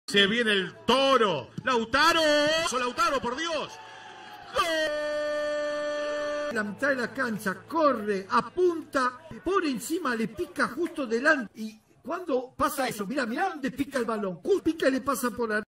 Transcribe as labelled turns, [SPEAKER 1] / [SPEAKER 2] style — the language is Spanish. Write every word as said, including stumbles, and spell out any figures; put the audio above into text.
[SPEAKER 1] Se viene el toro. Lautaro. Lautaro, por Dios. ¡Gol!
[SPEAKER 2] La mitad de la cancha, corre, apunta, por encima, le pica justo delante. Y cuando pasa eso, mira, mira dónde pica el balón. Pica y le pasa por arriba.